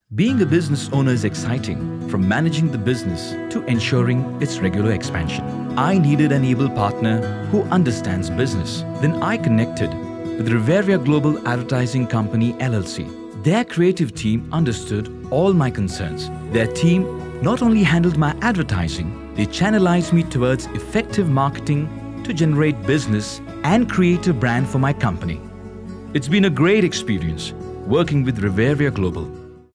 Being a business owner is exciting, from managing the business to ensuring its regular expansion. I needed an able partner who understands business. Then I connected with Riveria Global Advertising Company LLC. Their creative team understood all my concerns. Their team not only handled my advertising, they channelized me towards effective marketing to generate business and create a brand for my company. It's been a great experience working with Riveria Global.